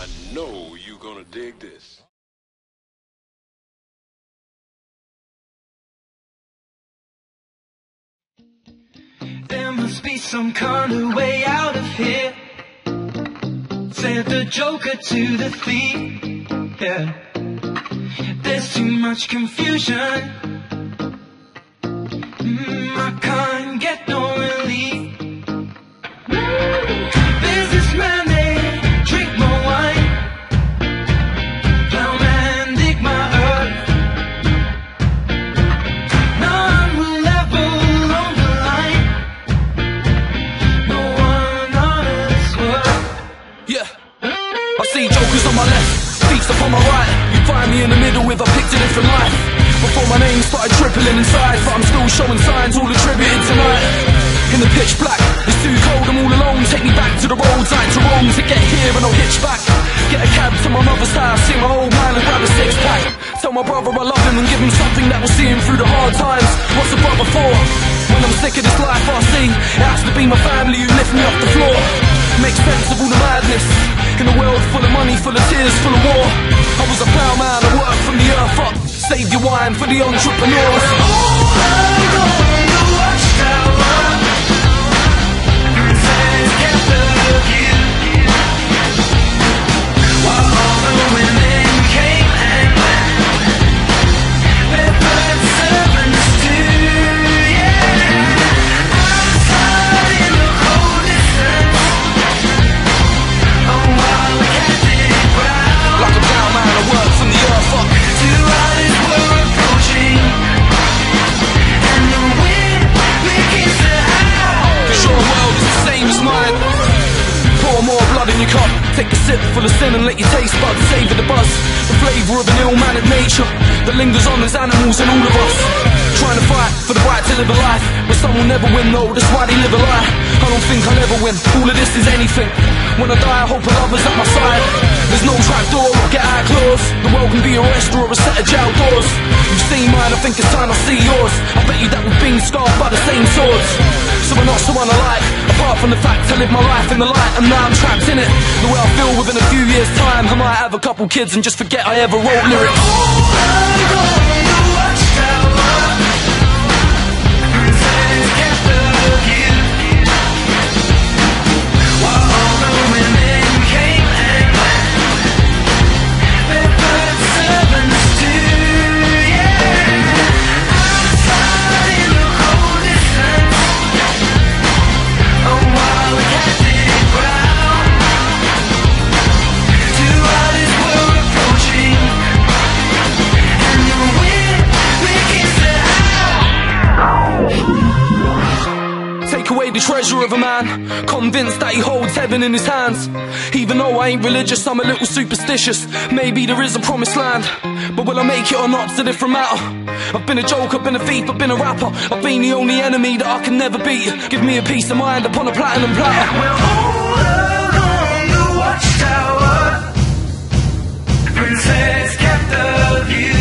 I know you're gonna dig this. There must be some kind of way out of here, said the Joker to the thief. Yeah, there's too much confusion. I can't get no relief. Businessman, they drink more wine. Plowman, dig my earth. None will ever along the line. No one on this world. Yeah, I see jokers on my left, thieves upon my right. You find me in the middle with a picture different life. Before my name started trippling inside, but I'm still showing signs, all attributed tonight. In the pitch black, it's too cold, I'm all alone. Take me back to the roads, right to wrong. To get here and I'll hitch back. Get a cab to my mother's house, see my old man and grab a six-pack. Tell my brother I love him and give him something that will see him through the hard times. What's a brother for? When I'm sick of this life I see, it has to be my family who lift me off the floor. Make sense of all the madness in a world full of money, full of tears, full of war. I was a ploughman, I worked from the earth up. Save your wine for the entrepreneurs. Take a sip full of sin and let your taste buds savor the buzz. The flavour of an ill-mannered nature that lingers on as animals in all of us. Trying to fight for the right to live a life, but some will never win though, that's why they live a lie. I don't think I'll ever win, all of this is anything. When I die I hope a lover's at my side. There's no trapdoor or get out clause. The world can be a restaurant or a set of jail doors. You've seen mine, I think it's time I see yours. I bet you that we've been scarred by the same swords. So we're not so unalike, apart from the fact I live my life in the light and now I'm trapped in it. The way I feel within a few years time, I might have a couple kids and just forget I ever wrote lyrics. The treasure of a man, convinced that he holds heaven in his hands. Even though I ain't religious, I'm a little superstitious. Maybe there is a promised land, but will I make it or not, it's a different matter. I've been a joker, been a thief, I've been a rapper. I've been the only enemy that I can never beat. Give me a peace of mind upon a platinum platter. We're all along the watchtower, princess kept the view.